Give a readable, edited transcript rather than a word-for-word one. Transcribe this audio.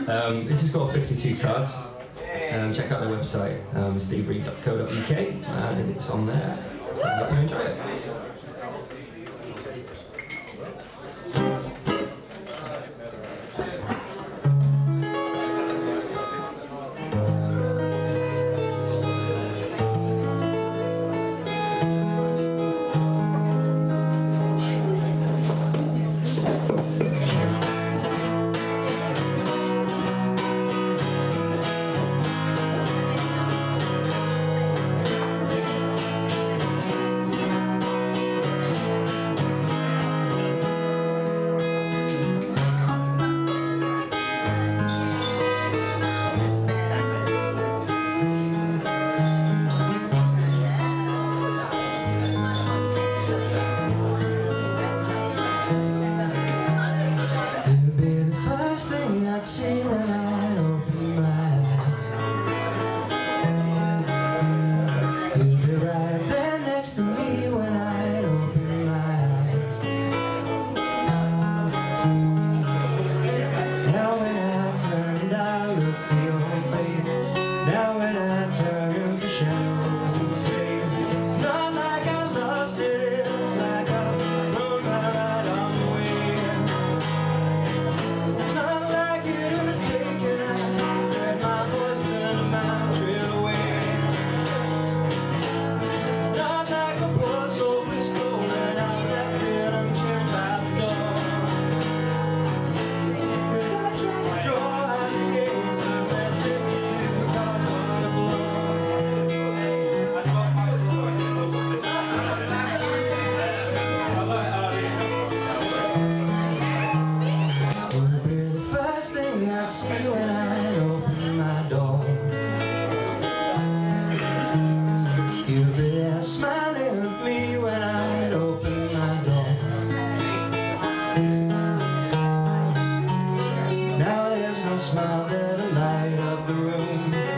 This is called 52 Cards. Check out their website, stevereed.co.uk, and it's on there. I hope you enjoy it. I'd see when I open my eyes. You'd be right there next to me when I open my eyes. Now when I turn and I look for your face, now when I turn into shadows in space, it's not like I lost it, it's like I've thrown my right on the way. It's not like it was taken, I let my voice turn my trail away. It's not like a poor soul was stolen, I'm left here unchained by the door. 'Cause I tried to draw out the gates and left 52 cards on the floor. Would be the first thing I'd see when I open my door. You'd be there smiling at me when I'd open my door. Now there's no smile there to light up the room.